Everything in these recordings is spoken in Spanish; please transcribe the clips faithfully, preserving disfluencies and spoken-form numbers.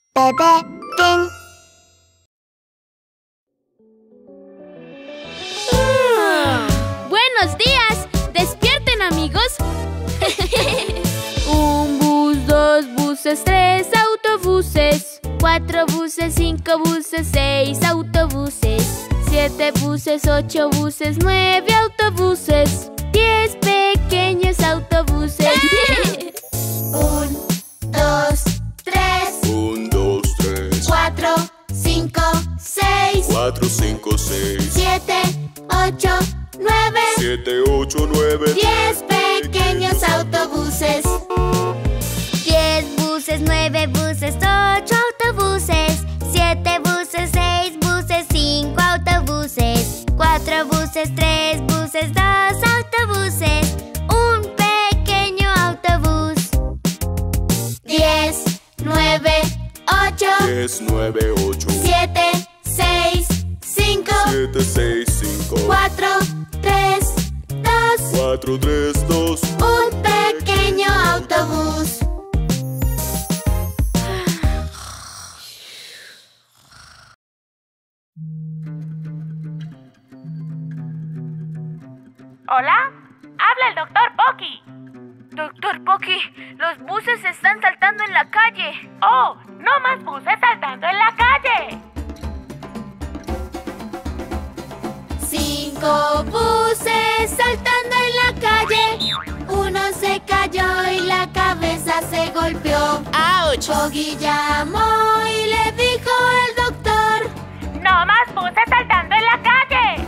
Bebé Pin. ¡Buenos días! ¡Despierten, amigos! Un bus, dos buses, tres autobuses. Cuatro buses, cinco buses, seis autobuses. Siete buses, ocho buses, nueve autobuses. Diez pequeños autobuses. Un, dos, tres. Un, dos, tres. Cuatro, cinco, seis. Cuatro, cinco, seis. Siete, ocho, nueve. Siete, ocho, nueve. Diez pequeños autobuses. Diez buses, nueve buses, ocho autobuses. Siete buses, seis buses, cinco autobuses. Cuatro buses, tres buses, dos autobuses. Un pequeño autobús. Diez, nueve, ocho. Diez, nueve, ocho. Siete, seis, cinco. Siete, seis, cinco. Cuatro, tres, dos. Cuatro, tres, dos. Un pequeño autobús. ¿Hola? Habla el doctor Pocky. Doctor Pocky, los buses se están saltando en la calle. Oh, no más buses saltando en la calle. Cinco buses saltando en la calle. Uno se cayó y la cabeza se golpeó. ¡Auch! Pocky llamó y le dijo el doctor: No más buses saltando en la calle.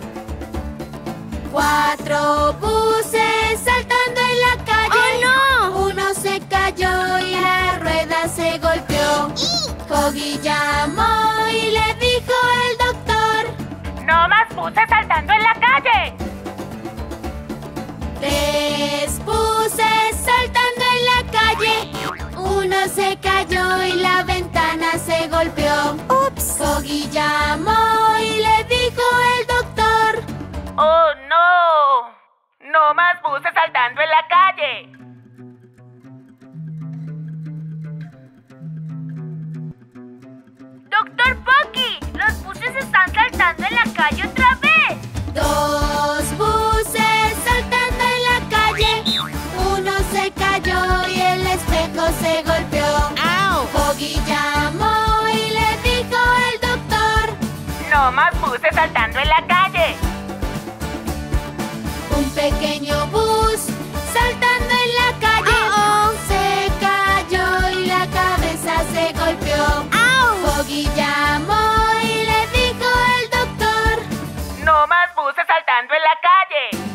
cuatro buses saltando en la calle. ¡Oh, no! Uno se cayó y la rueda se golpeó. Pocky llamó y le dijo el doctor: No más buses saltando en la calle. tres buses saltando en la calle. Uno se cayó y la ventana se golpeó. ¡Ups! Pocky llamó y le dijo el doctor: Oh, no. No más buses saltando en la calle. Doctor Pocky, los buses están saltando en la calle otra vez. dos buses saltando en la calle. Uno se cayó y el espejo se golpeó. ¡Au! Pocky llamó y le dijo el doctor: No más buses saltando en la calle. Un pequeño bus saltando en la calle. Uh-oh. Se cayó y la cabeza se golpeó. ¡Au! Pocky llamó y le dijo el doctor: No más buses saltando en la calle.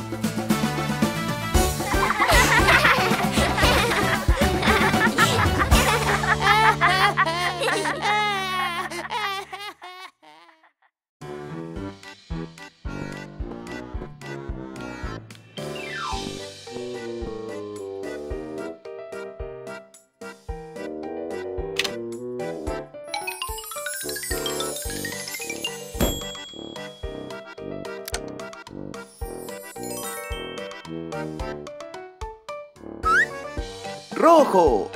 ¡Rojo!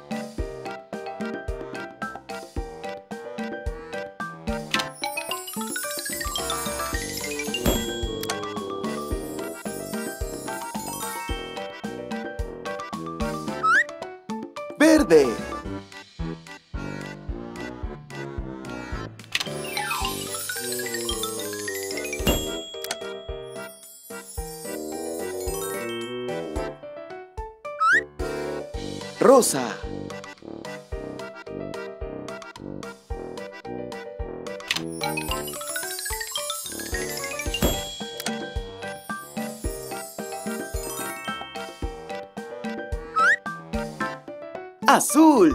¡Verde! Rosa. Azul.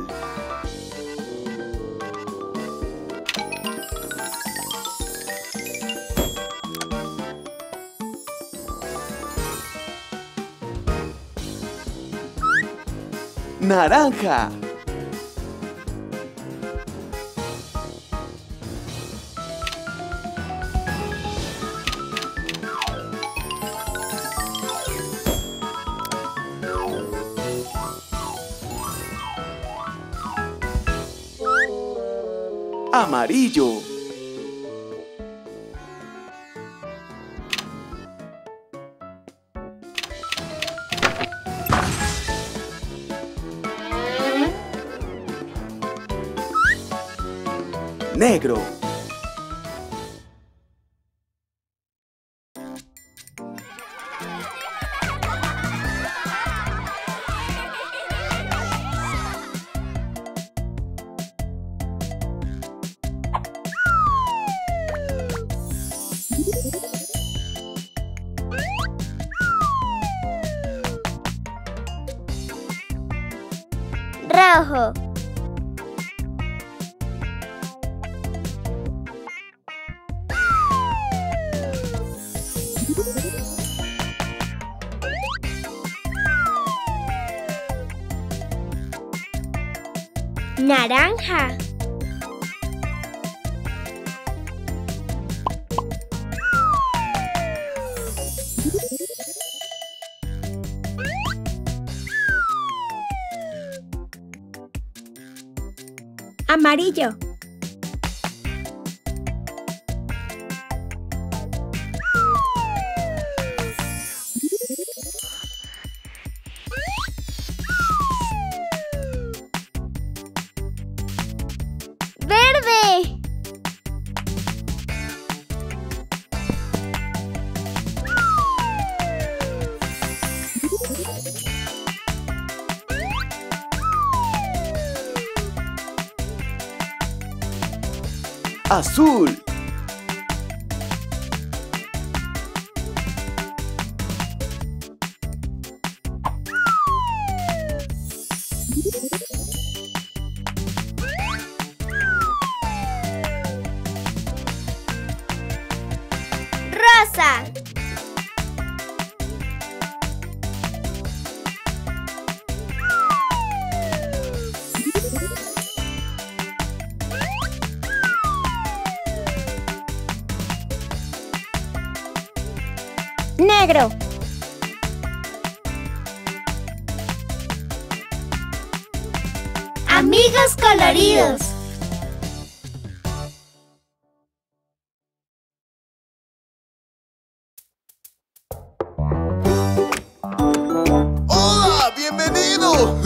Naranja. Amarillo. Negro. Rojo. Naranja. Amarillo. Verde. Azul. Rosa. Negro. Amigos coloridos. ¡Hola! ¡Bienvenido!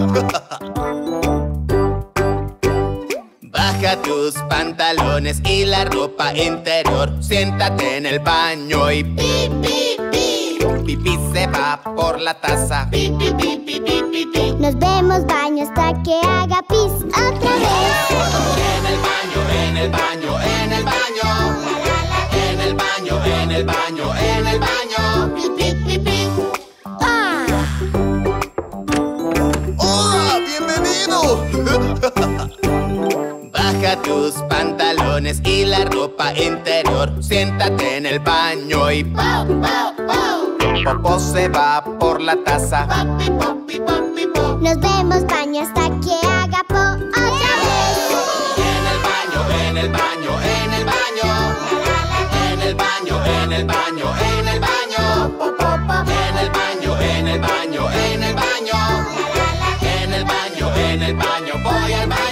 Baja tus pantalones y la ropa interior. Siéntate en el baño y pi, pi, pi. Pipí se va por la taza. Pi, pi, pi, pi, pi, pi, pi. Nos vemos baño hasta que haga pis otra vez. En el baño, en el baño, en el baño. En el baño, en el baño, en el baño. Pi, pi, pi, pi. ¡Ah! ¡Hola! ¡Bienvenido! Baja tus pantalones y la ropa interior. Siéntate en el baño y ¡pau, pau, pau! Tu popó se va por la taza. Papi, papi, papi, po. Nos vemos baño hasta que haga po otra vez. En el baño, en el baño, en el baño. En el baño, en el baño, en el baño. Po, po, po. En el baño, en el baño, en el baño. En el baño, en el baño, voy al baño.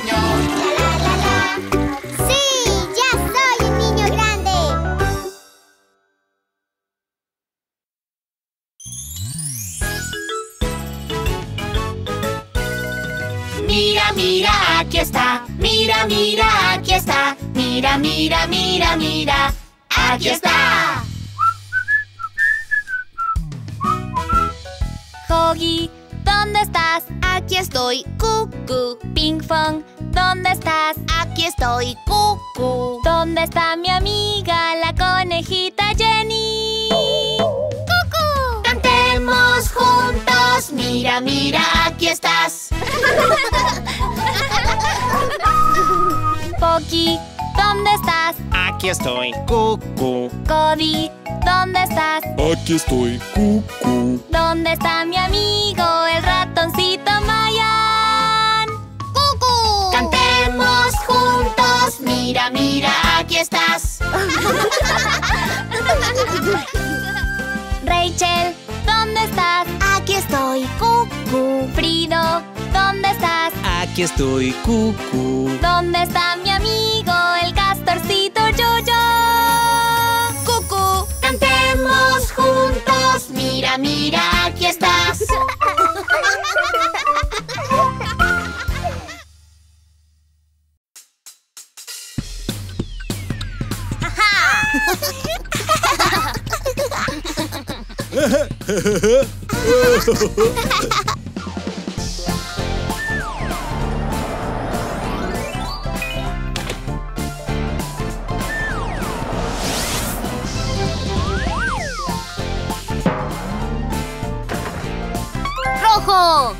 ¡Sí! ¡Ya soy un niño grande! Mira, mira, aquí está. Mira, mira, aquí está. Mira, mira, mira, mira. Aquí está. Hoggy, ¿dónde estás? Aquí estoy, cucú. Ping Pong, ¿dónde estás? Aquí estoy, cucú. ¿Dónde está mi amiga, la conejita Jenny? ¡Cucú! Cantemos juntos. Mira, mira, aquí estás. Pocky, ¿dónde estás? Aquí estoy, cucú. Cody, ¿dónde estás? Aquí estoy, cucú. ¿Dónde está mi amigo, el ratoncito Mayan? ¡Cucú! Cantemos juntos. Mira, mira, aquí estás. Rachel, ¿dónde estás? Aquí estoy, cucú. Frido, ¿dónde estás? Aquí estoy, cucú. ¿Dónde está mi amigo, mira, aquí estás. ¡Rojo!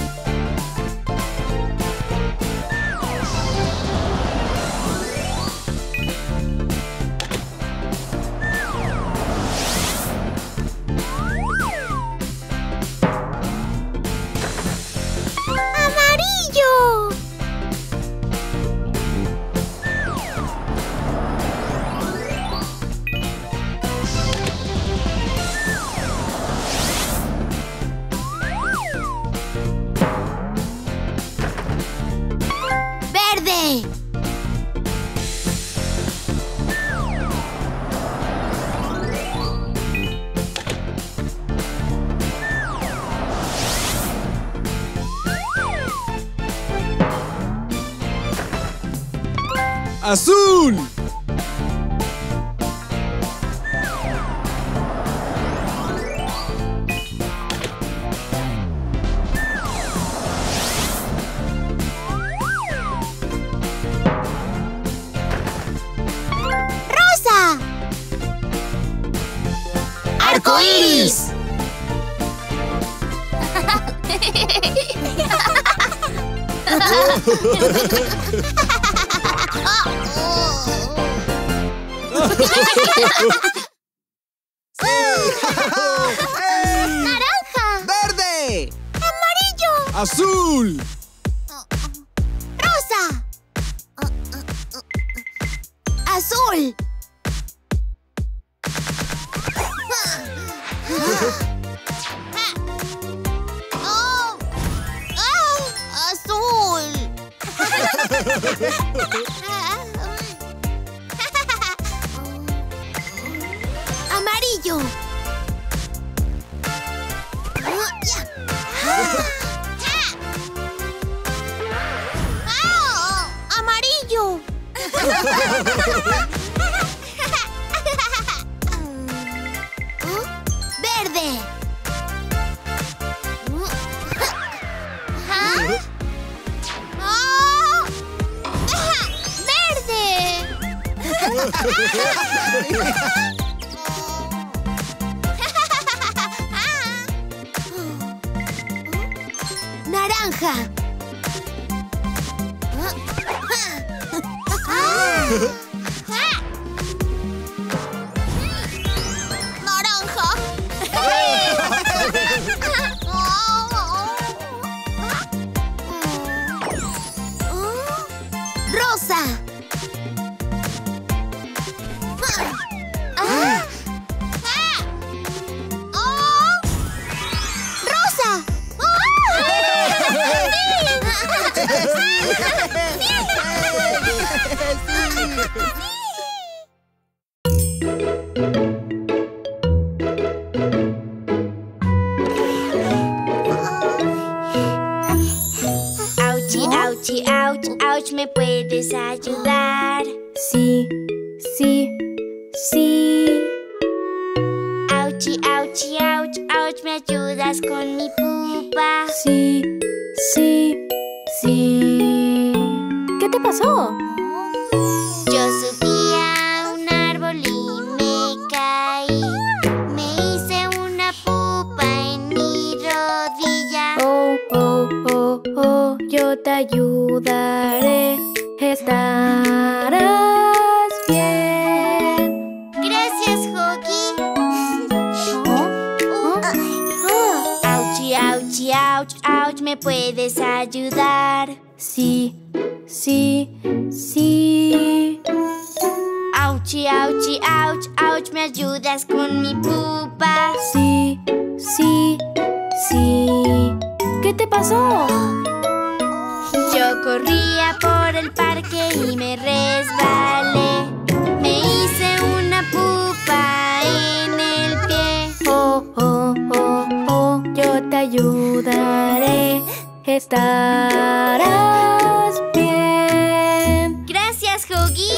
¡Azul! ¡Rosa! ¡Arcoíris! ¡Naranja! ¡Verde! ¡Amarillo! ¡Azul! ¡Rosa! ¡Azul! ¡Oh! ¡Oh! ¡Azul! ¡Amarillo! ¡Ah! ¡Amarillo! ¡Verde! ¿Ah? ¡Oh! ¡Verde! Naranja. Naranja. Rosa. Rosa. Auchi, auchi, ouch, ouch, ¿me puedes ayudar? Sí, sí, sí. Auchi, auchi, ouch, ouch, ¿me ayudas con mi pupa? Sí, sí, sí. ¿Qué te pasó? Yo subí a un árbol y me caí. Me hice una pupa en mi rodilla. Oh, oh, oh, oh, yo te ayudaré. Estarás bien. Gracias, Huggy. Auchi, auchi, ouch, ouch, ¿me puedes ayudar? Sí, sí, sí. Auchi, auchi, ouch, ouch, ¿me ayudas con mi pupa? Sí, sí, sí. ¿Qué te pasó? Yo corría por el parque y me resbalé. Me hice una pupa en el pie. Oh, oh, oh, ayudaré. Estarás bien. Gracias, Huggy.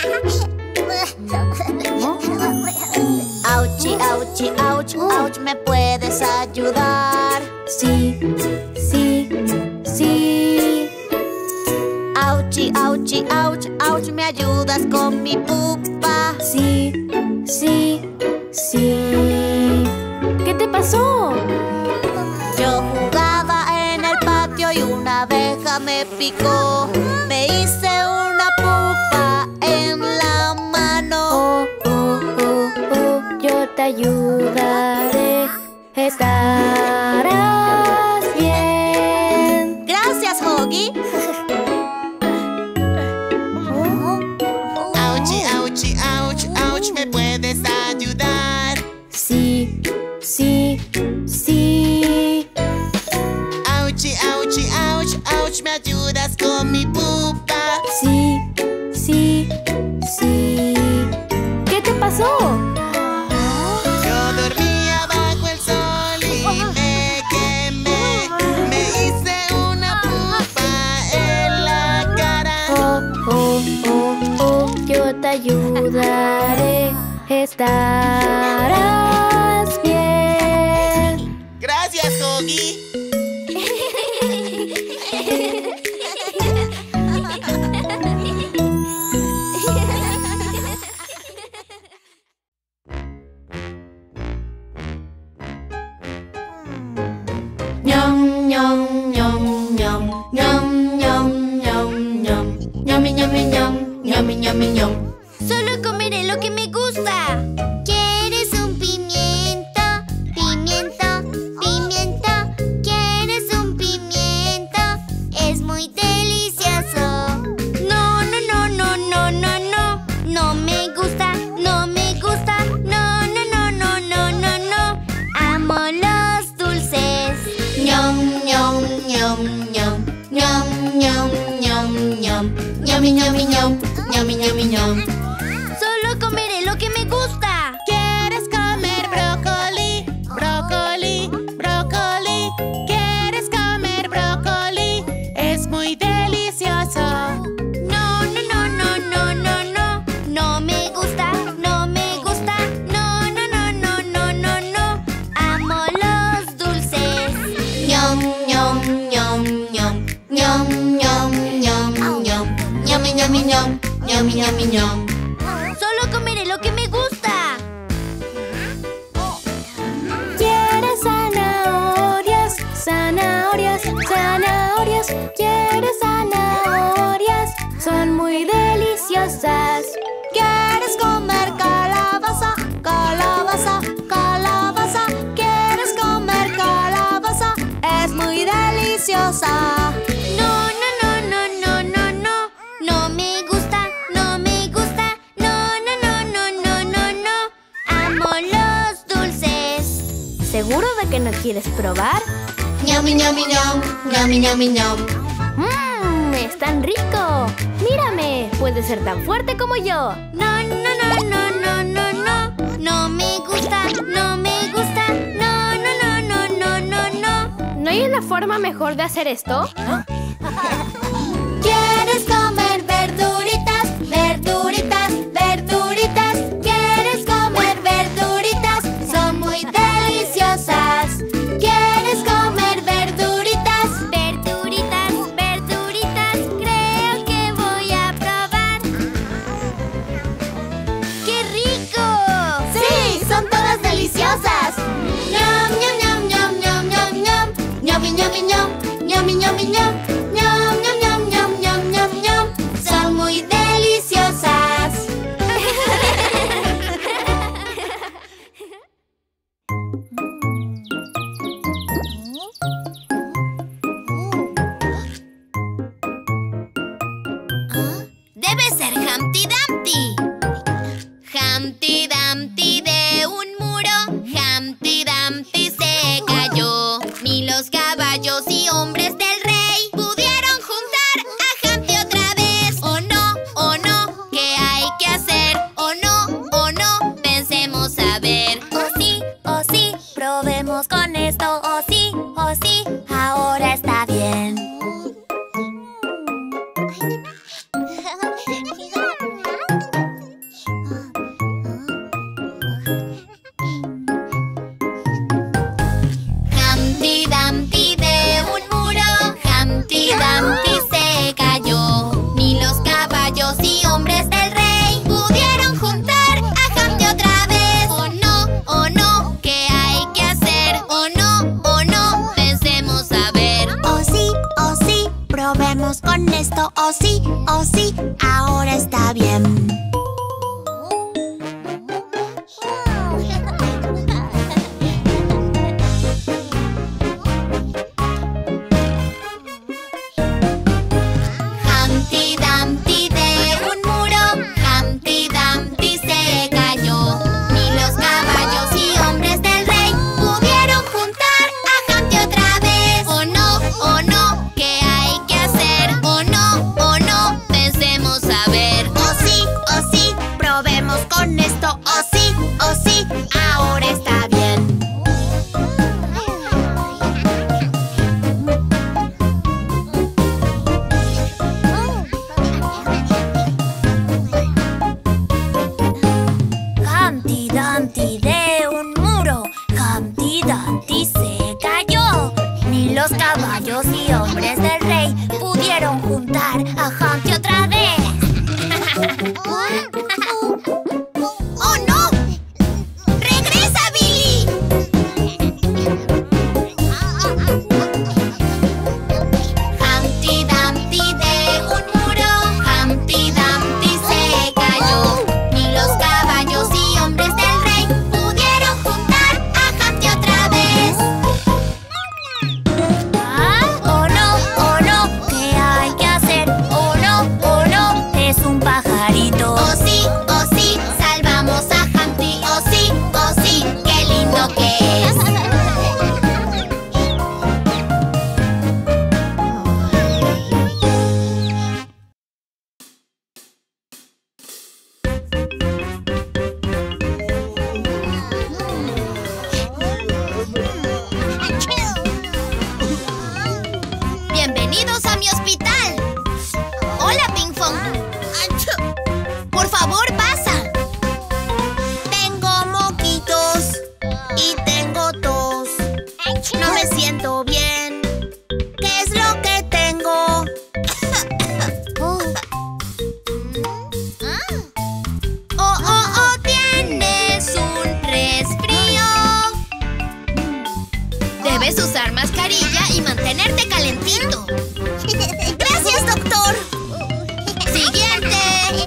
Auchi, auchi, ouch, ouch, ¿me puedes ayudar? Sí, sí, sí. Auchi, auchi, ouch, ouch, ¿me ayudas con mi pupa? Sí, sí, sí. ¿Qué te pasó? Yo jugaba en el patio y una abeja me picó. Me hice una pupa en la mano. Oh, oh, oh, oh, yo te ayudaré. Estarás bien. Gracias, Huggy. Auchi, auchi, ouch, ouch, ¿me puedes ayudar? Sí, sí, sí. Auchi, auchi, ouch, ouch, ¿me ayudas con mi pupa? Sí, sí, sí. ¿Qué te pasó? Yo dormía bajo el sol y me quemé. Me hice una pupa en la cara. Oh, oh, oh, oh, yo te ayudaré. Estarás bien. Gracias, Huggy. Ñom, ñom, ñom, ñom, ñom, ñom, ñom, ñom. Ñomi, ñomi, ñom, ñomi, ñomi, ñom. Solo comeré lo que me gusta. ¿Quieres un pimiento? Pimiento, pimiento. ¿Quieres un pimiento? Es muy delicioso. No, no, no, no, no, no, no. No me gusta, no me gusta. No, no, no, no, no, no, no. Amo los dulces. Ñom, ñom, ñom, ñom. Ñom, ñom, ñom, ñom. Ñomi, ñomi, ñom, ñomi, ñomi, ñom. Solo comeré lo que me gusta. ¿Quieres comer brócoli? Brócoli, brócoli. ¿Quieres comer brócoli? Es muy delicioso. No, no, no, no, no, no, no. No me gusta, no me gusta. No, no, no, no, no, no, no. Amo los dulces. Ñom, ñom, ñom, ñom. Ñom, ñom, ñom, ñom. Ñomi, ñomi, ñom, ñomi, ñomi, ñom. Solo comeré lo que me gusta. ¿Quieres zanahorias? Zanahorias, zanahorias. ¿Quieres zanahorias? Son muy deliciosas. ¿Quieres comer calabaza? Calabaza, calabaza. ¿Quieres comer calabaza? Es muy deliciosa. No, no, no, no, no, no, no. No me gusta, no me gusta. No, no, no, no, no, no, no. Amo los dulces. ¿Seguro de que no quieres probar? Ñomi, ñomi, ñom, ñomi, ñomi, ñom. ¡Mmm! ¡Es tan rico! ¡Mírame! Puede ser tan fuerte como yo. No, no, no, no, no, no, no. No me gusta, no me gusta. No, no, no, no, no, no, no. ¿No hay una forma mejor de hacer esto? ¿Quieres comer verduritas? Verduritas, verduritas. ¿Quieres comer verduritas? Son muy deliciosas. ¿Quieres comer verduritas? Verduritas, verduritas. Creo que voy a probar. ¡Qué rico! ¡Sí! ¡Son todas deliciosas! ¡Ñam, ñam, ñam, ñam, ñam, ñam, ñam! ¡Ñomi, ñomi, ñom! ¡Ñomi, ñomi, ñom! ¡Ñam, ñam, ñam, ñam, ñam, ñam, ñam! ¡Son muy deliciosas! Debe ser Humpty Dumpty. Humpty Dumpty de un muro, Humpty Dumpty se cayó. Ni los caballos y hombres del rey pudieron probemos con esto. Oh sí, oh sí, ahora está bien. Humpty Dumpty de un muro, Humpty Dumpty se cayó. Ni los caballos y hombres del rey pudieron juntar a Humpty otra vez. Oh no, oh no, ¿qué hay que hacer? Oh no, oh no, pensemos a ver. Oh sí, oh sí, probemos con esto. Oh sí, oh sí, ahora está bien. Humpty Dumpty de un muro, Humpty Dumpty se cayó. Ni los caballos y hombres del rey pudieron juntar a Humpty otra vez. ¡Oh no! ¡Regresa, Billy! Humpty Dumpty de un muro, Humpty Dumpty se cayó. Ni los caballos y hombres del rey pudieron juntar a Humpty otra vez. ¿Ah? Oh no, oh no, ¿qué hay que hacer? Oh no, oh no, es un pajarito. Oh sí, oh sí, salvamos a Humpty. Oh sí, oh sí, qué lindo que es. Bienvenidos a mi hospital. Hola, Ping Fong. Por favor, pasa. Tengo moquitos y tengo tos. No me siento bien. ¿Qué es lo que tengo? Oh, oh, oh, tienes un resfrío. Debes usar mascarilla y mantenerte calentito. Gracias, doctor. Siguiente.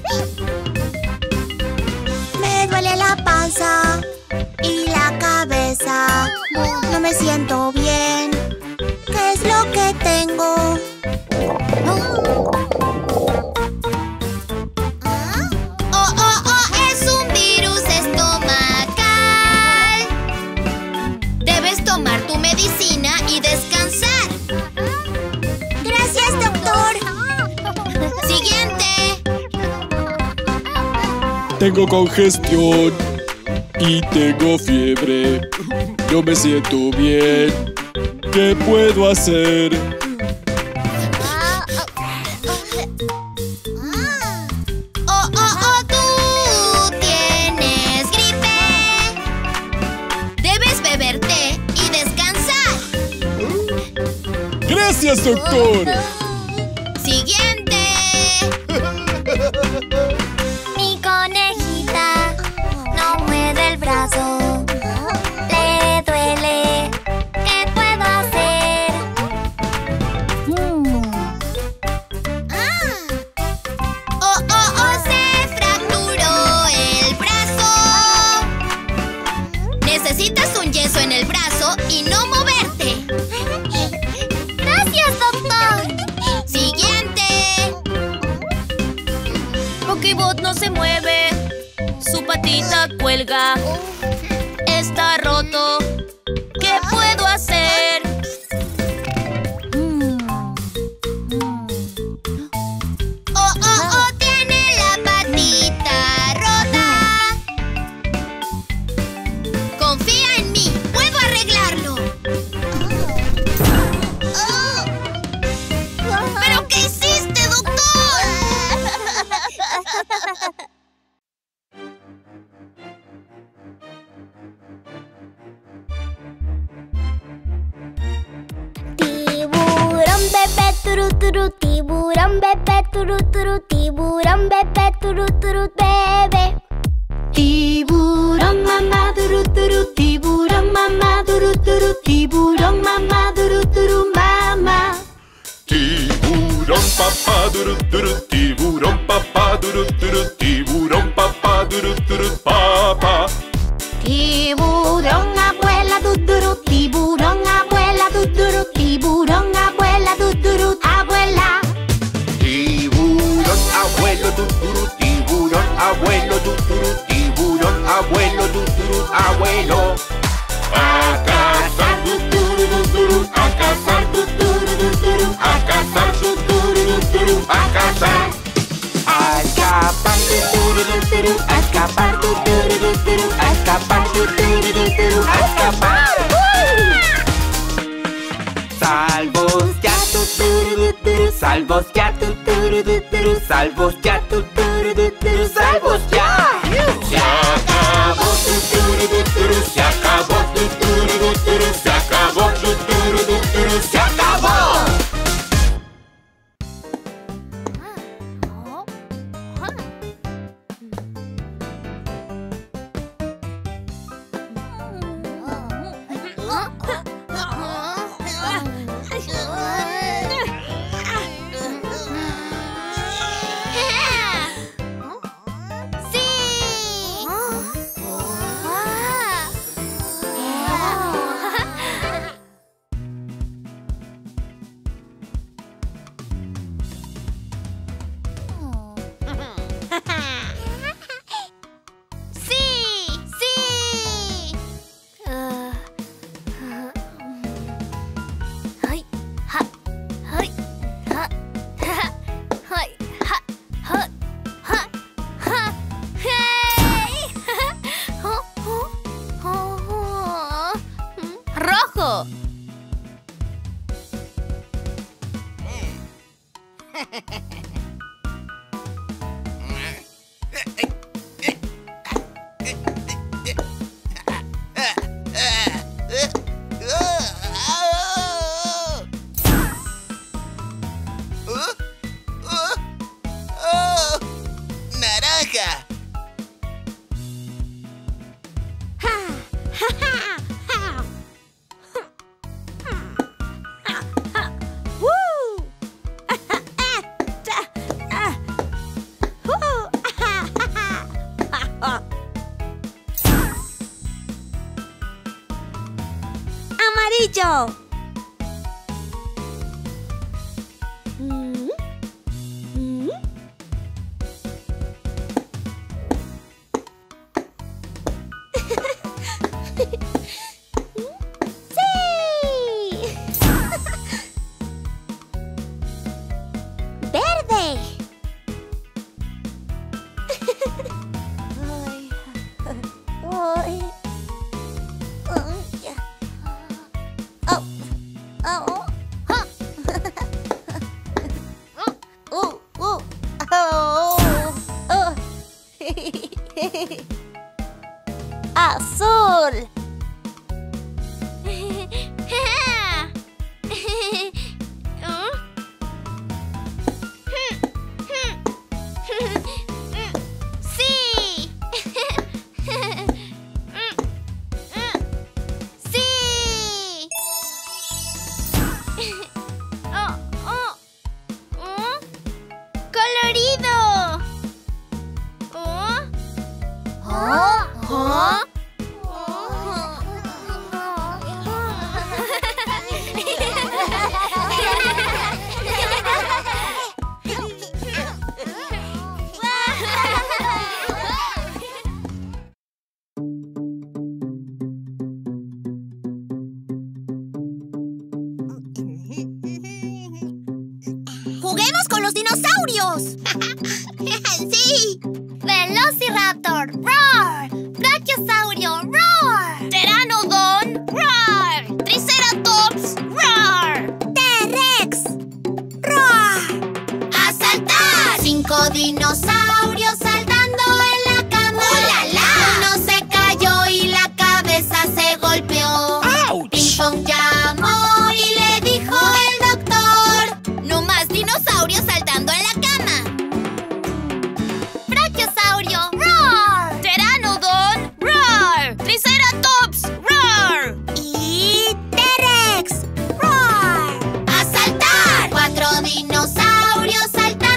Me duele la panza y la cabeza. No me siento bien. ¿Qué es lo que tengo? Oh, oh, oh, es un virus estomacal. Debes tomar tu medicina y descansar. Gracias, doctor. Siguiente. Tengo congestión y tengo fiebre. No me siento bien. ¿Qué puedo hacer? Oh, oh, oh, tú tienes gripe. Debes beber té y descansar. Gracias, doctor. Siguiente. Mi conejita no mueve el brazo. Le duele. ¿Qué puedo hacer? Oh, oh, oh, se fracturó el brazo. Necesitas un yeso en el brazo y no moverte. Gracias, doctor. Siguiente. Pokébot no se mueve. Su patita cuelga. Está roto. ¿Qué puedo hacer? Oh, oh, oh, tiene la patita rota. Confía en mí, puedo arreglarlo. ¿Pero qué hiciste, doctor? Tiburón bebé turu turu, tiburón bebé turu turu, tiburón bebé turu turu bebé. Tiburón mamá duru duru, tiburón mamá duru duru, tiburón mamá duru duru mamá. Tiburón duru, duru, tiburón papá, duru, duru, tiburón papá, duru, duru, papá. Tiburón abuela, duduru, tiburón abuela, duduru, tiburón abuela, duduru, abuela. Tiburón abuelo, duduru, tiburón abuelo, duduru, tiburón abuelo, duduru, abuelo. A cazar, duduru, duduru, a cazar, duduru, duduru, a cazar, duduru, duduru, a cazar. A escapar, duduru, duduru, a escapar, duduru, duduru, a escapar, duduru, duduru, a escapar. Salvos ya, duduru, duduru, salvos ya, duduru, duduru, salvos ya, duduru, duduru, salvos ya. Se acabó, duduru, duduru, se acabó, duduru, duduru, se acabó, duduru, duduru, se acabó. Amarillo. Mm. Mm. ¡Sí! Verde. Ay. Ay. Azul. Sí. Sí. Oh, oh. Oh. Colorido. Oh. Oh. Oh. ¡Juguemos con los dinosaurios! ¡Sí! Velociraptor, roar. Brachiosaurio, roar. Pteranodon, roar. Triceratops, roar. ¡T-Rex! ¡Roar! ¡A saltar! Cinco dinosaurios saltando en la cama. ¡Oh, la, la! Uno se cayó y la cabeza se golpeó. ¡Auch! Ping Pong llamó y le dijo el doctor: No más dinosaurios saltando en la cama. Brachiosaurio, roar. Pteranodon, roar. Triceratops, roar. Y T-Rex, roar. ¡A saltar! Cuatro dinosaurios saltando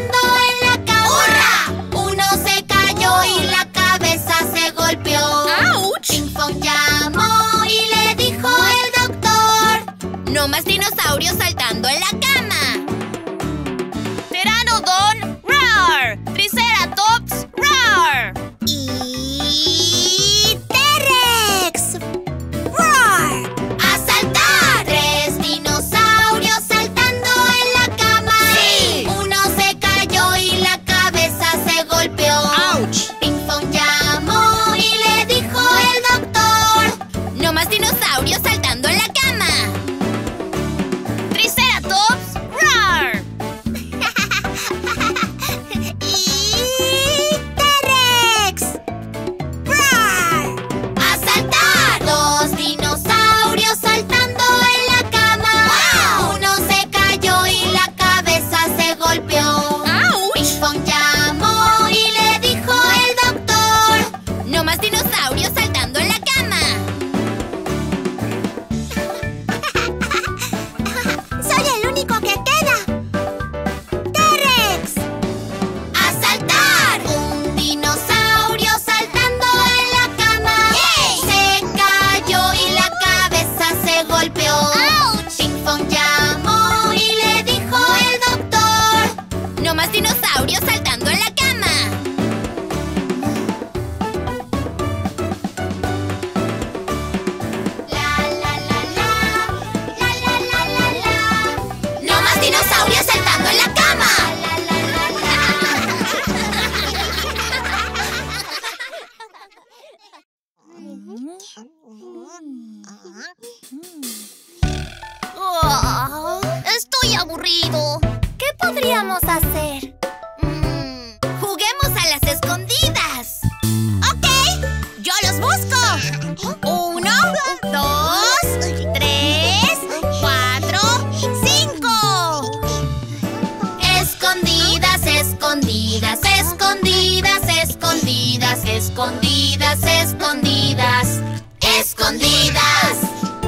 Escondidas, escondidas, escondidas.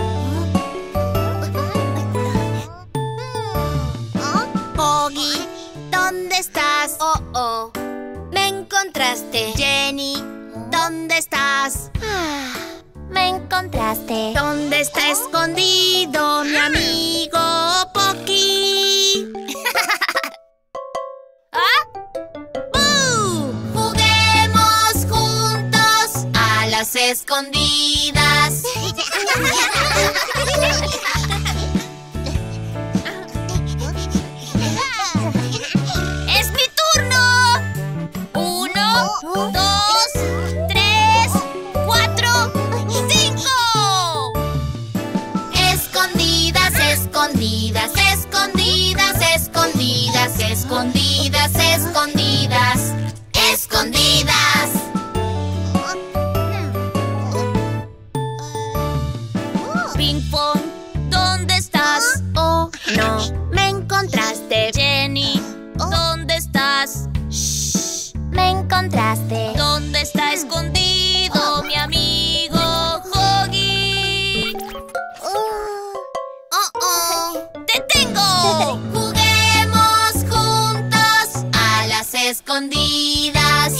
Poggy, ¿dónde estás? Oh, oh, me encontraste. Jenny, ¿dónde estás? Ah, me encontraste. ¿Dónde está escondido mi amigo Pocky? ¿Ah? ¡Bú! Juguemos juntos a las escondidas. ¡Es mi turno! Uno, dos, tres, cuatro, cinco. Escondidas, escondidas, escondidas, escondidas, escondidas, escondidas, escondidas. Ping pong, ¿dónde estás? Oh, no, me encontraste. Jenny, ¿dónde estás? Shh, me encontraste. ¿Dónde está escondido mi amigo Hoggy? Oh, oh, ¡te tengo! Juguemos juntos a las escondidas.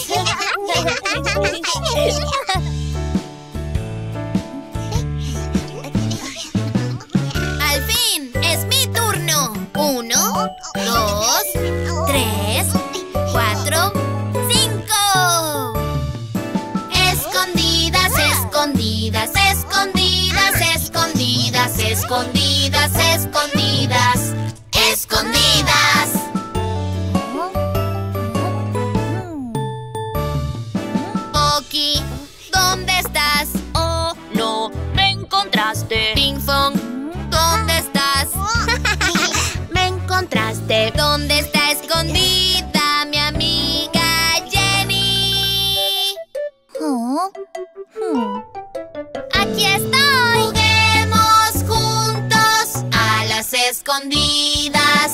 Al fin, es mi turno. Uno, dos, tres, cuatro, cinco. Escondidas, escondidas, escondidas, escondidas, escondidas, escondidas, escondidas. Pocky, ¿dónde estás? Oh, no, me encontraste. Ping pong, ¿dónde estás? Me encontraste. ¿Dónde está escondida mi amiga Jenny? Oh, hmm. Aquí estoy. Juguemos juntos a las escondidas.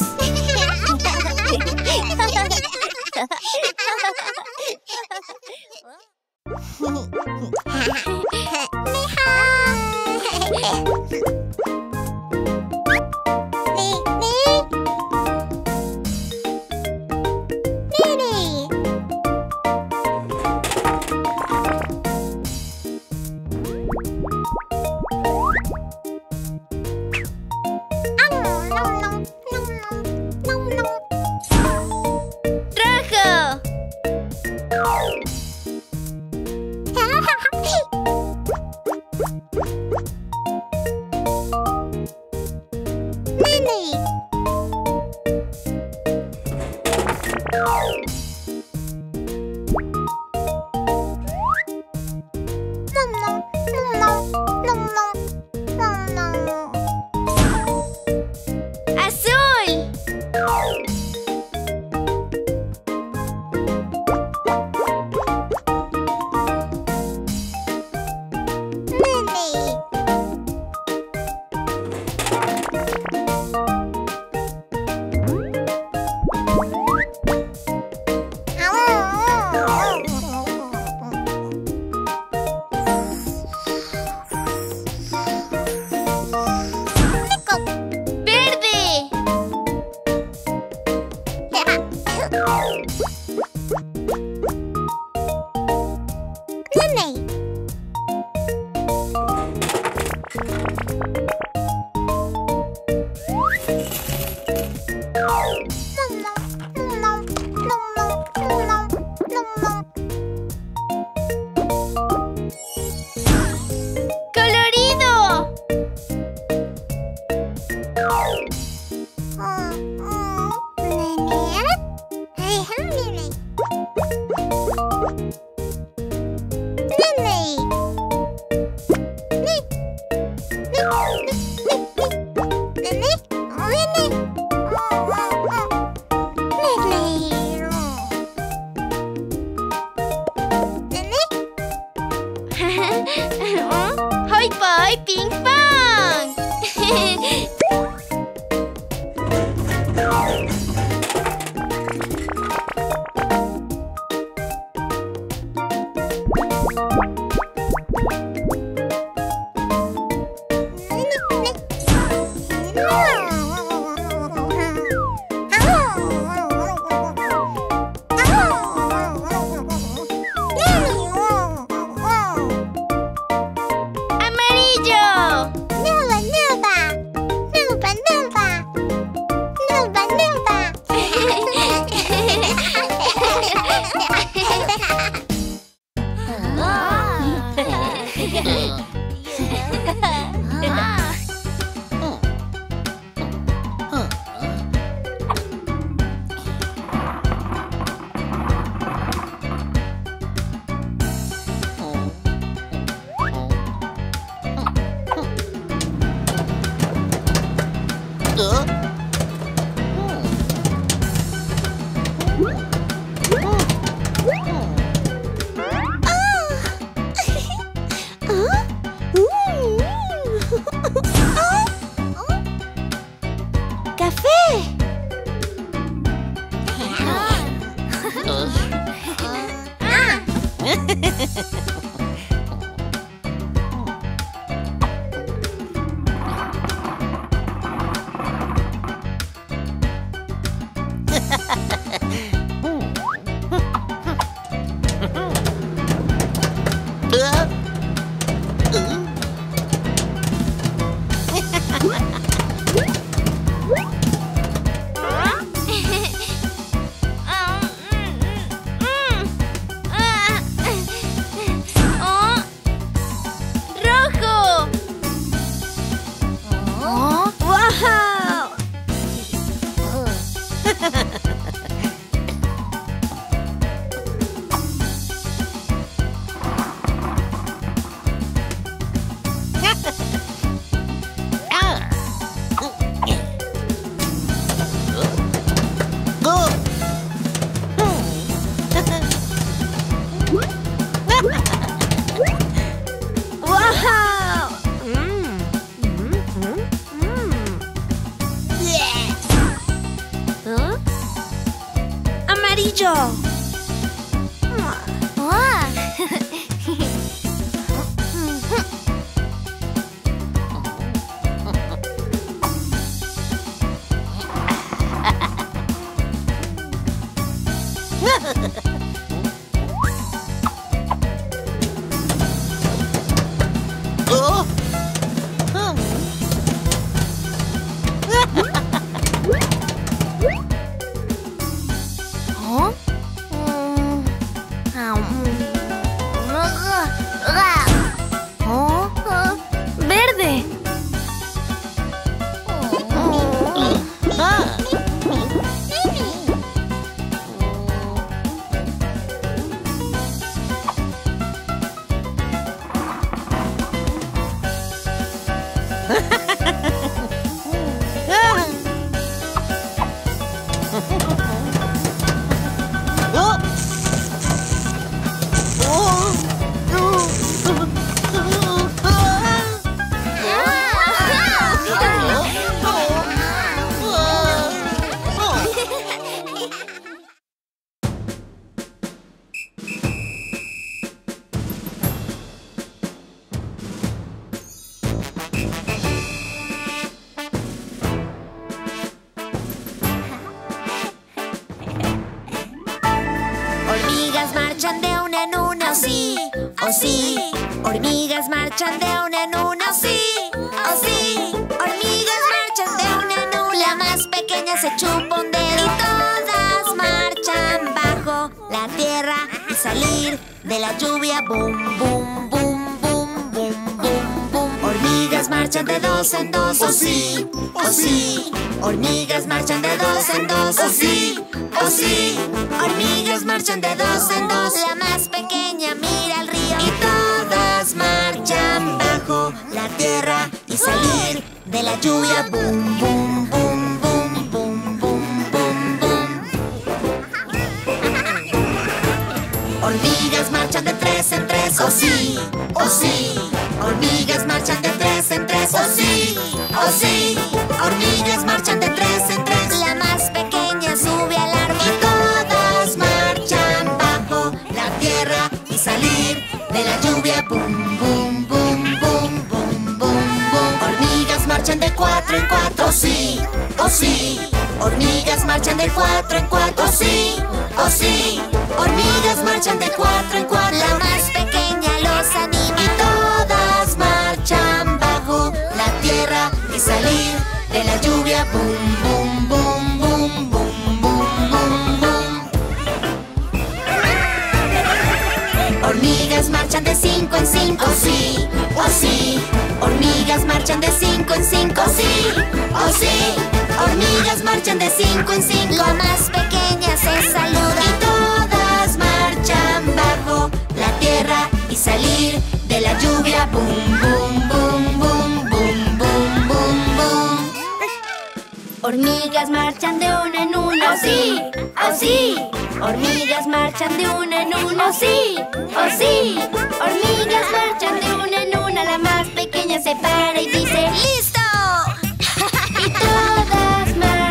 ¡Hoy voy, ping pong! café. Marchan de una en una, sí, oh sí. Hormigas marchan de una en una, sí, oh sí. Hormigas marchan de una en una. La más pequeña se chupa un dedo. Y todas marchan bajo la tierra y salir de la lluvia. Boom, boom, boom, boom, boom, boom, boom. Hormigas marchan de dos en dos, oh sí, oh sí. Hormigas marchan de dos en dos, oh sí, oh sí. Hormigas marchan de dos en dos. La más pequeña mira al río. Y todas marchan bajo la tierra y salir de la lluvia. Boom, boom, boom, boom, boom, boom, boom, boom. Hormigas marchan de tres en tres, oh sí, oh sí. Hormigas marchan de tres en tres, oh sí, oh sí. Hormigas marchan de tres en tres. La más pequeña sube al árbol. Y todas marchan bajo la tierra y salir de la lluvia. Boom, boom, boom, boom, boom, boom, boom. Hormigas marchan de cuatro en cuatro, oh sí, oh sí. Hormigas marchan de cuatro en cuatro, oh sí, oh sí. Hormigas marchan de cuatro en cuatro. La más pequeña los anima. Y todas marchan bajo la tierra y salir de la lluvia. Boom, boom, boom, boom, boom, boom, boom, boom. Hormigas marchan de cinco en cinco, oh sí, oh sí. Hormigas marchan de cinco en cinco, oh sí, oh sí. Hormigas marchan de cinco en cinco. La más pequeña se saluda. Y todas marchan bajo la tierra y salir de la lluvia. Boom, boom, boom, boom, boom, boom, boom, boom. Hormigas marchan de una en una, oh sí, oh sí. Hormigas marchan de una en una, oh sí, oh sí. Hormigas marchan de una en una. La más pequeña se para y dice ¡listo! Y todas marchan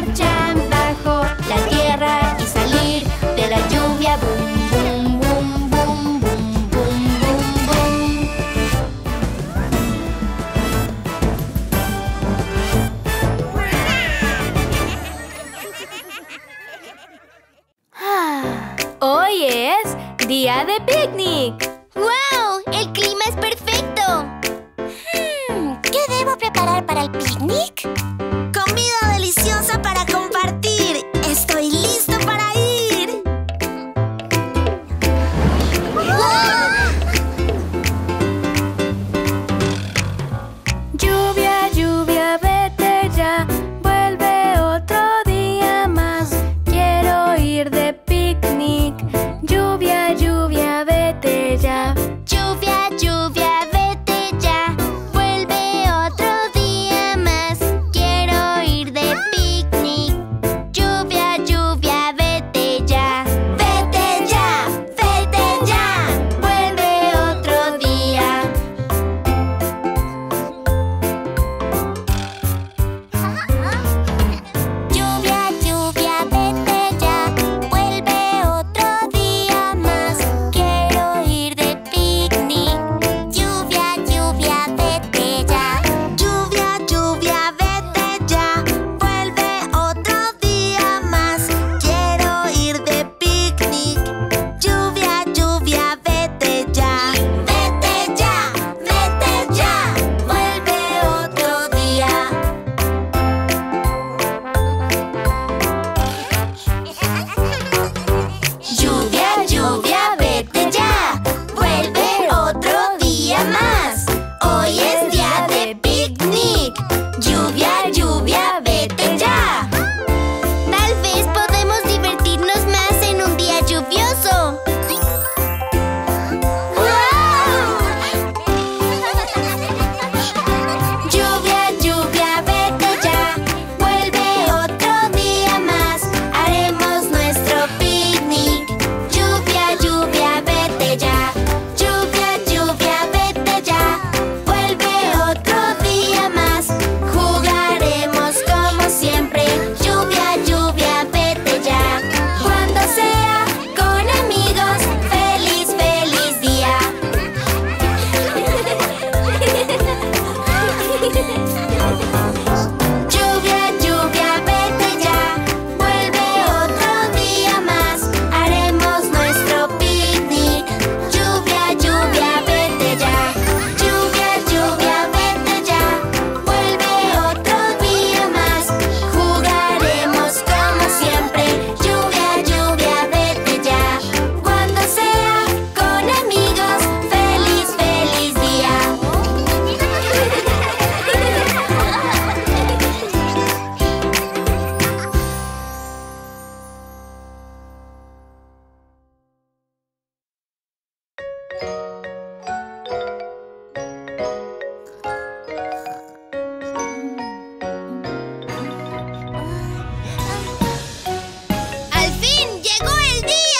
¡Día de picnic! ¡Wow! ¡El clima es perfecto! Hmm, ¿qué debo preparar para el picnic? Comida deliciosa para compartir. ¡Estoy listo para ir! Lluvia, lluvia, vete ya. Vuelve otro día más. Quiero ir de picnic. Lluvia, lluvia, vete ya. Lluvia, lluvia, vete ya. Vuelve otro día más. Quiero ir de picnic. Lluvia, lluvia, vete ya. Vete ya, vete ya. Vuelve otro día. Lluvia, lluvia, vete ya. Vuelve otro día más. Quiero ir de picnic. Lluvia, lluvia, vete ya. Lluvia, lluvia, vete ya. Vuelve otro día más. Quiero ir de picnic. Lluvia, lluvia, vete ya. Vete ya, vete ya. Vuelve otro día. Lluvia, lluvia, vete ya. Vuelve otro día más. Hoy es día de picnic. Lluvia, lluvia, vete ya. Tal vez podemos divertirnos más en un día lluvioso. Lluvia, lluvia, vete ya. Vuelve otro día más. Haremos nuestro picnic. Lluvia, lluvia, vete ya. Lluvia, lluvia, vete ya. Vuelve otro día más. Jugaremos como siempre. Lluvia, lluvia, vete ya. Cuando sea con amigos. Feliz, feliz día. Lluvia, lluvia, vete ya. Vuelve otro día más. Haremos nuestro picnic. Lluvia, lluvia, vete ya. Lluvia, lluvia, vete ya. Vuelve otro día más. Jugaremos como siempre. Lluvia, lluvia, vete ya. Cuando sea con amigos. Feliz, feliz día. ¡Al fin llegó el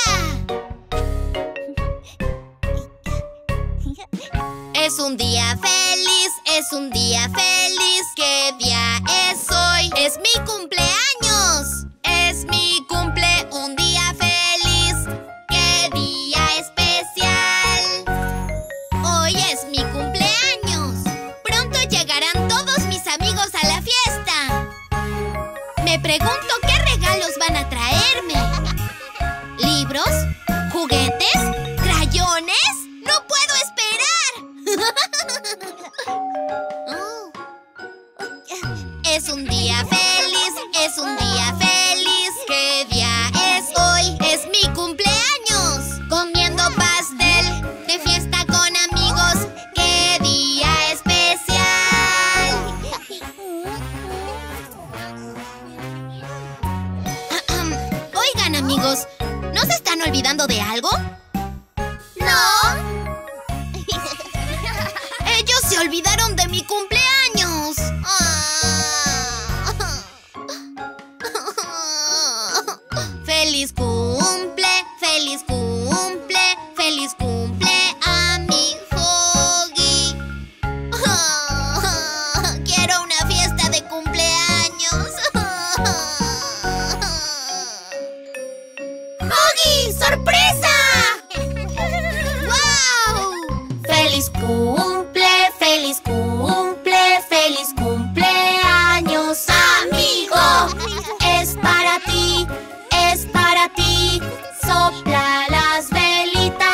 día! Es un día feliz, es un día feliz. ¿Qué día es hoy? ¡Es mi cumpleaños! Es mi cumple, un día feliz. ¡Qué día especial! Hoy es mi cumpleaños. Pronto llegarán todos mis amigos a la fiesta. Me pregunto qué regalos van a traerme. ¿Libros? ¿Juguetes? ¿Crayones? ¡No puedo esperar! Oh. Es un día feliz, es un día feliz. ¿Qué día es hoy? Es mi cumpleaños. Comiendo pastel, de fiesta con amigos. ¡Qué día especial! Ahem. Oigan, amigos, ¿no se están olvidando de algo? ¡No! ¡Ellos se olvidaron de mi cumpleaños! ¡Feliz cumple! ¡Feliz cumple! ¡Feliz cumple a mi Foggy! ¡Quiero una fiesta de cumpleaños! ¡Foggy! ¡Sorpresa! ¡Wow! ¡Feliz cumple! ¡Feliz cumple! ¡Feliz cumpleaños, amigo! Es para ti, es para ti. Sopla las velitas.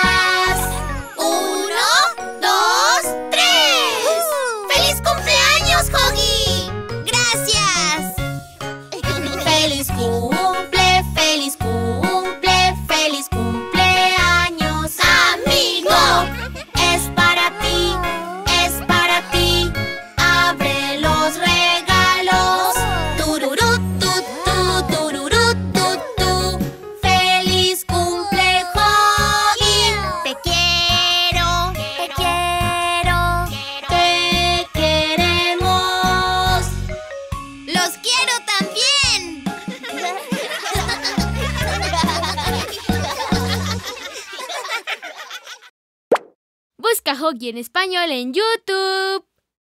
Pesca Hockey en español en YouTube.